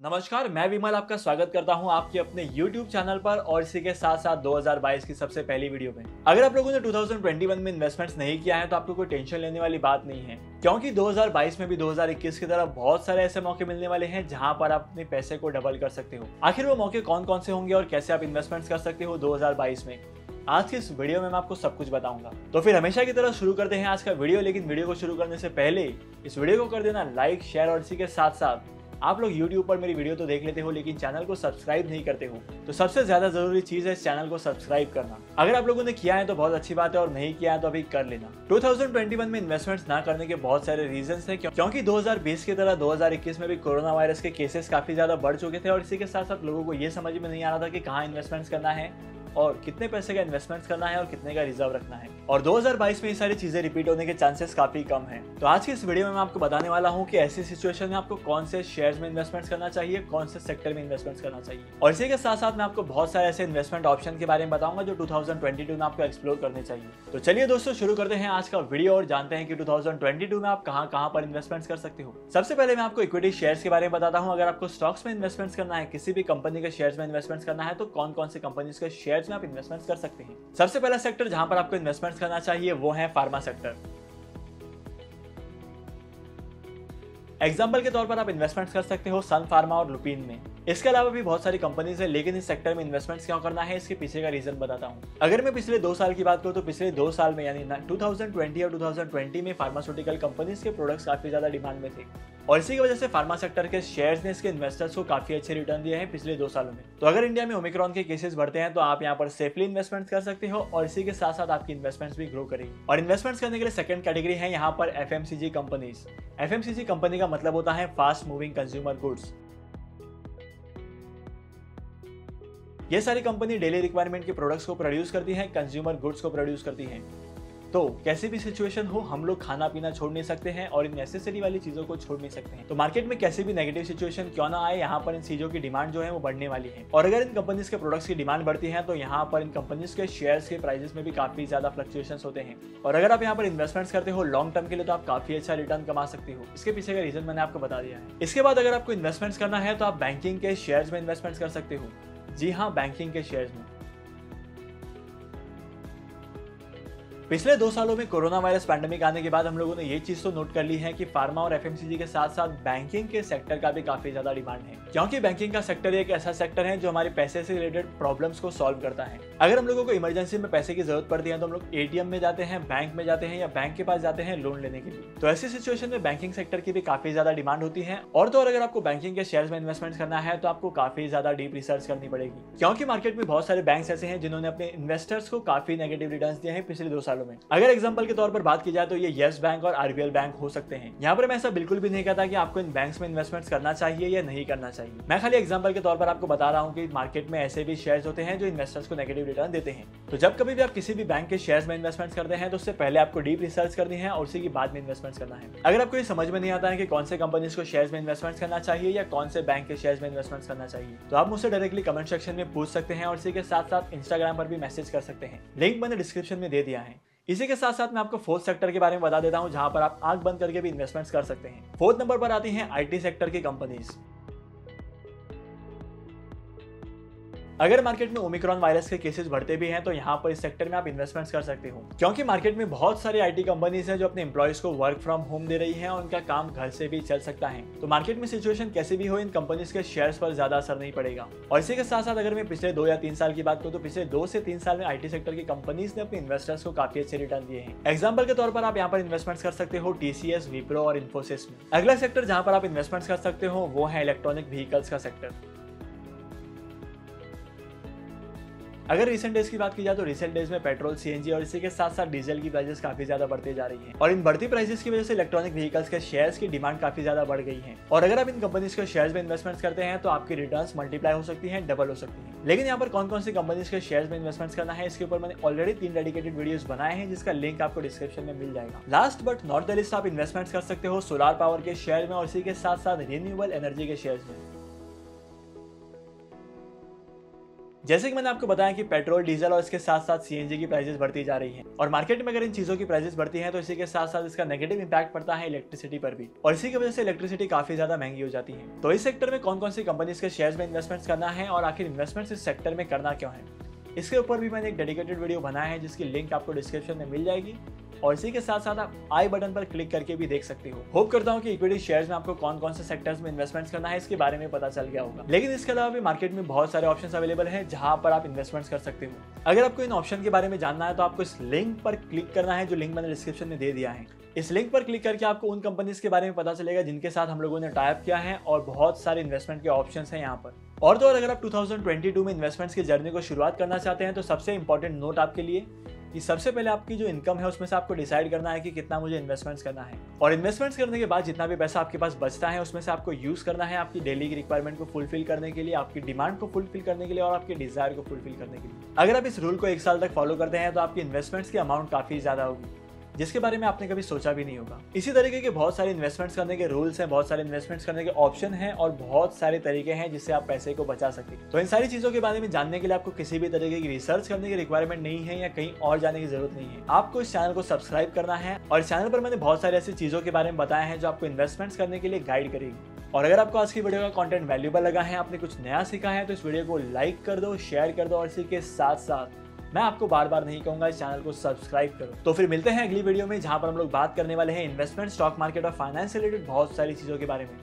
नमस्कार, मैं विमल आपका स्वागत करता हूं आपके अपने YouTube चैनल पर और इसी के साथ साथ 2022 की सबसे पहली वीडियो में। अगर आप लोगों ने 2021 में इन्वेस्टमेंट्स नहीं किया है तो आपको कोई टेंशन लेने वाली बात नहीं है, क्योंकि 2022 में भी 2021 की तरह बहुत सारे ऐसे मौके मिलने वाले हैं जहां पर आप अपने पैसे को डबल कर सकते हो। आखिर वो मौके कौन कौन से होंगे और कैसे आप इन्वेस्टमेंट्स कर सकते हो 2022 में, आज की इस वीडियो में मैं आपको सब कुछ बताऊंगा। तो फिर हमेशा की तरह शुरू करते हैं आज का वीडियो। लेकिन वीडियो को शुरू करने से पहले इस वीडियो को कर देना लाइक, शेयर और इसी के साथ साथ आप लोग YouTube पर मेरी वीडियो तो देख लेते हो लेकिन चैनल को सब्सक्राइब नहीं करते हो, तो सबसे ज्यादा जरूरी चीज है इस चैनल को सब्सक्राइब करना। अगर आप लोगों ने किया है तो बहुत अच्छी बात है और नहीं किया है तो अभी कर लेना। 2021 में इन्वेस्टमेंट्स ना करने के बहुत सारे रीजंस हैं, क्योंकि 2020 की तरह 2021 में भी कोरोना वायरस के केसेस काफी ज्यादा बढ़ चुके थे और इसी के साथ साथ लोगों को ये समझ में नहीं आ रहा था कि कहाँ इन्वेस्टमेंट्स करना है और कितने पैसे का इन्वेस्टमेंट्स करना है और कितने का रिजर्व रखना है। और 2022 में ये सारी चीजें रिपीट होने के चांसेस काफी कम हैं। तो आज की इस वीडियो में मैं आपको बताने वाला हूं कि ऐसी सिचुएशन में आपको कौन से शेयर्स में इन्वेस्टमेंट्स करना चाहिए, कौन से सेक्टर में इन्वेस्टमेंट्स करना चाहिए। और इसी के साथ साथ मैं आपको बहुत सारे ऐसे इन्वेस्टमेंट ऑप्शन के बारे में बताऊंगा जो 2022 में आपको एक्सप्लोर करने चाहिए। तो चलिए दोस्तों, शुरू करते हैं आज का वीडियो और जानते हैं कि 2022 में आप कहां पर इन्वेस्टमेंट्स कर सकते हो। सबसे पहले मैं आपको इक्विटी शेयर्स के बारे में बताता हूं। अगर आपको स्टॉक्स में इन्वेस्टमेंट्स करना है, किसी भी कंपनी के शेयर्स में इन्वेस्टमेंट्स करना है, तो कौन कौन से कंपनीज के शेयर्स में आप इन्वेस्टमेंट्स कर सकते हैं। सबसे पहला सेक्टर जहां पर आपको इन्वेस्टमेंट्स करना चाहिए वो है फार्मा सेक्टर। एग्जाम्पल के तौर पर आप इन्वेस्टमेंट्स कर सकते हो सन फार्मा और लुपिन में। इसके अलावा भी बहुत सारी कंपनीज है, लेकिन इस सेक्टर में इन्वेस्टमेंट्स क्यों करना है इसके पीछे का रीजन बताता हूं। अगर मैं पिछले 2 साल की बात करूं तो पिछले 2 साल में यानी 2020 और 2020 में फार्मास्यूटिकल कंपनीज के प्रोडक्ट्स काफी ज्यादा डिमांड में थे और इसी की वजह से फार्मा सेक्टर के शेयर्स ने इसके इन्वेस्टर्स को काफी अच्छे रिटर्न दिए हैं पिछले 2 सालों में। तो अगर इंडिया में ओमिक्रॉन के केसेस बढ़ते हैं तो आप यहाँ पर सेफली इन्वेस्टमेंट्स कर सकते हो और इसी के साथ साथ आपकी इन्वेस्टमेंट्स भी ग्रो करेगी। और इन्वेस्टमेंट्स करने के लिए सेकंड कैटेगरी है यहाँ पर एफएमसीजी कंपनीज। एफएमसीजी कंपनी का मतलब होता है फास्ट मूविंग कंज्यूमर गुड्स। ये सारी कंपनी डेली रिक्वायरमेंट के प्रोडक्ट्स को प्रोड्यूस करती हैं, कंज्यूमर गुड्स को प्रोड्यूस करती हैं। तो कैसी भी सिचुएशन हो, हम लोग खाना पीना छोड़ नहीं सकते हैं और इन नेसेसरी वाली चीजों को छोड़ नहीं सकते हैं। तो मार्केट में कैसी भी नेगेटिव सिचुएशन क्यों ना आए, यहाँ पर इन चीजों की डिमांड जो है वो बढ़ने वाली है। और अगर इन कंपनीज के प्रोडक्ट्स की डिमांड बढ़ती है तो यहाँ पर इन कंपनीज के शेयर्स के प्राइसेस में भी काफी ज्यादा फ्लक्चुएशंस होते हैं। और अगर आप यहाँ पर इन्वेस्टमेंट्स करते हो लॉन्ग टर्म के लिए तो आप काफी अच्छा रिटर्न कमा सकते हो। इसके पीछे का रीजन मैंने आपको बता दिया है। इसके बाद अगर आपको इन्वेस्टमेंट्स करना है तो आप बैंकिंग के शेयर्स में इन्वेस्टमेंट्स कर सकते हो। जी हाँ, बैंकिंग के शेयर्स में। पिछले 2 सालों में कोरोना वायरस पैंडेमिक आने के बाद हम लोगों ने ये चीज तो नोट कर ली है कि फार्मा और एफएमसीजी के साथ साथ बैंकिंग के सेक्टर का भी काफी ज्यादा डिमांड है, क्योंकि बैंकिंग का सेक्टर एक ऐसा सेक्टर है जो हमारे पैसे से रिलेटेड प्रॉब्लम्स को सॉल्व करता है। अगर हम लोगों को इमरजेंसी में पैसे की जरूरत पड़ती है तो हम लोग एटीएम में जाते हैं, बैंक में जाते हैं या बैंक के पास जाते हैं लोन लेने के लिए। तो ऐसी सिचुएशन में बैंकिंग सेक्टर की भी काफी ज्यादा डिमांड होती है। और तो और अगर आपको बैंकिंग के शेयर्स में इन्वेस्टमेंट करना है तो आपको काफी ज्यादा डीप रिसर्च करनी पड़ेगी, क्योंकि मार्केट में बहुत सारे बैंक ऐसे हैं जिन्होंने अपने इन्वेस्टर्स को काफी नेगेटिव रिटर्न्स दिए हैं पिछले 2 सालों में। अगर एग्जाम्पल के तौर पर बात की जाए तो ये यस बैंक और आरबीएल बैंक हो सकते हैं। यहाँ पर मैं ऐसा बिल्कुल भी नहीं कहता कि आपको इन बैंक्स में इन्वेस्टमेंट्स करना चाहिए या नहीं करना चाहिए। मैं खाली एग्जांपल के तौर पर आपको बता रहा हूँ कि मार्केट में ऐसे भी शेयर्स होते हैं जो इन्वेस्टर्स को नेगेटिव रिटर्न देते हैं। तो जब कभी भी आप किसी भी बैंक के शेयर्स में इन्वेस्टमेंट्स करते हैं तो उससे पहले आपको डीप रिसर्च करनी है और उसी के बाद में इन्वेस्टमेंट्स करना है। अगर आपको ये समझ में नहीं आता है कि कौन से कंपनीज को शेयर्स में इन्वेस्टमेंट्स करना चाहिए या कौन से बैंक के शेयर्स में इन्वेस्टमेंट्स करना चाहिए, तो आप मुझसे डायरेक्टली कमेंट सेक्शन में पूछ सकते हैं और इसी के साथ साथ इंस्टाग्राम पर भी मैसेज कर सकते हैं। लिंक मैंने डिस्क्रिप्शन में दे दिया है। इसी के साथ साथ मैं आपको फोर्थ सेक्टर के बारे में बता देता हूं जहां पर आप आंख बंद करके भी इन्वेस्टमेंट्स कर सकते हैं। फोर्थ नंबर पर आती हैं आईटी सेक्टर की कंपनीज। अगर मार्केट में ओमिक्रॉन वायरस के केसेस बढ़ते भी हैं तो यहाँ पर इस सेक्टर में आप इन्वेस्टमेंट्स कर सकते हो, क्योंकि मार्केट में बहुत सारी आईटी कंपनीज हैं जो अपने एम्प्लॉयज को वर्क फ्रॉम होम दे रही हैं और उनका काम घर से भी चल सकता है। तो मार्केट में सिचुएशन कैसी भी हो, इन कंपनीज के शेयर्स पर ज्यादा असर नहीं पड़ेगा। और इसी के साथ साथ अगर मैं पिछले 2 या 3 साल की बात करूँ तो पिछले 2 से 3 साल में आईटी सेक्टर की कंपनीज ने अपने इन्वेस्टर्स को काफी अच्छे रिटर्न दिए हैं। एग्जाम्पल के तौर पर आप यहाँ पर इन्वेस्टमेंट्स कर सकते हो टीसीएस, विप्रो और इन्फोसिस में। अगला सेक्टर जहाँ पर आप इन्वेस्टमेंट्स कर सकते हो वो है इलेक्ट्रॉनिक व्हीकल्स का सेक्टर। अगर रिसेंट डेज की बात की जाए तो रिसेंट डेज में पेट्रोल, सीएनजी और इसी के साथ साथ डीजल की प्राइसेस काफी ज्यादा बढ़ती जा रही हैं और इन बढ़ती प्राइसेस की वजह से इलेक्ट्रॉनिक व्हीकल्स के शेयर्स की डिमांड काफी ज्यादा बढ़ गई है। और अगर आप इन कंपनीज के शेयर्स में इन्वेस्टमेंट्स करते हैं तो आपकी रिटर्न्स मल्टीप्लाई हो सकती हैं, डबल हो सकती हैं। लेकिन यहाँ पर कौन कौन सी कंपनीज के शेयर्स में इन्वेस्टमेंट्स करना है इसके ऊपर मैंने ऑलरेडी 3 डेडिकेटेड वीडियोस बनाए हैं, जिसका लिंक आपको डिस्क्रिप्शन में मिल जाएगा। Last but not the list, आप इन्वेस्टमेंट्स कर सकते हो सोलर पावर के शेयर में और इसी के साथ साथ रिन्यूएबल एनर्जी के शेयर्स में। जैसे कि मैंने आपको बताया कि पेट्रोल, डीजल और इसके साथ साथ सीएनजी की प्राइसेस बढ़ती जा रही हैं और मार्केट में अगर इन चीजों की प्राइसेस बढ़ती हैं तो इसी के साथ साथ इसका नेगेटिव इंपैक्ट पड़ता है इलेक्ट्रिसिटी पर भी, और इसी की वजह से इलेक्ट्रिसिटी काफी ज्यादा महंगी हो जाती है। तो इस सेक्टर में कौन कौन सी कंपनीज के शेयर्स में इन्वेस्टमेंट करना है और आखिर इन्वेस्टमेंट इस सेक्टर में करना क्यों है, इसके ऊपर भी मैंने एक डेडिकेटेड वीडियो बनाया है जिसकी लिंक आपको डिस्क्रिप्शन में मिल जाएगी, और इसी के साथ साथ आप आई बटन पर क्लिक करके भी देख सकते हो। होप करता हूं कि इक्विटी शेयर्स में आपको कौन कौन से सेक्टर्स में इन्वेस्टमेंट्स करना है इसके बारे में पता चल गया होगा। लेकिन इसके अलावा भी मार्केट में बहुत सारे ऑप्शंस अवेलेबल हैं जहां पर आप इन्वेस्टमेंट्स कर सकते हो। अगर आपको इन ऑप्शन के बारे में जानना है तो आपको इस लिंक पर क्लिक करना है, जो लिंक मैंने डिस्क्रिप्शन में दे दिया है। इस लिंक पर क्लिक करके आपको उन कंपनीज के बारे में पता चलेगा जिनके साथ हम लोगों ने टाई अप किया है, और बहुत सारे इन्वेस्टमेंट के ऑप्शंस हैं यहाँ पर। और तो और अगर आप 2022 में इन्वेस्टमेंट्स की जर्नी को शुरुआत करना चाहते हैं तो सबसे इंपॉर्टेंट नोट आपके लिए कि सबसे पहले आपकी जो इनकम है उसमें से आपको डिसाइड करना है कि कितना मुझे इन्वेस्टमेंट्स करना है, और इन्वेस्टमेंट्स करने के बाद जितना भी पैसा आपके पास बचता है उसमें से आपको यूज करना है आपकी डेली की रिक्वायरमेंट को फुलफिल करने के लिए, आपकी डिमांड को फुलफिल करने के लिए और आपके डिजायर को फुलफिल करने के लिए। अगर आप इस रूल को 1 साल तक फॉलो करते हैं तो आपकी इन्वेस्टमेंट्स की अमाउंट काफी ज्यादा होगी जिसके बारे में आपने कभी सोचा भी नहीं होगा। इसी तरीके के बहुत सारे इन्वेस्टमेंट्स करने के रूल्स हैं, बहुत सारे इन्वेस्टमेंट्स करने के ऑप्शन हैं और बहुत सारे तरीके हैं जिससे आप पैसे को बचा सके। तो इन सारी चीजों के बारे में जानने के लिए आपको किसी भी तरीके की रिसर्च करने की रिक्वायरमेंट नहीं है या कहीं और जाने की जरूरत नहीं है। आपको इस चैनल को सब्सक्राइब करना है, और इस चैनल पर मैंने बहुत सारी ऐसी चीजों के बारे में बताया है जो आपको इन्वेस्टमेंट्स करने के लिए गाइड करेगी। और अगर आपको आज की वीडियो का कंटेंट वैल्यूएबल लगा है, आपने कुछ नया सीखा है, तो इस वीडियो को लाइक कर दो, शेयर कर दो, और इसी के साथ साथ मैं आपको बार बार नहीं कहूंगा इस चैनल को सब्सक्राइब करो। तो फिर मिलते हैं अगली वीडियो में जहां पर हम लोग बात करने वाले हैं इन्वेस्टमेंट, स्टॉक मार्केट और फाइनेंस से रिलेटेड बहुत सारी चीजों के बारे में।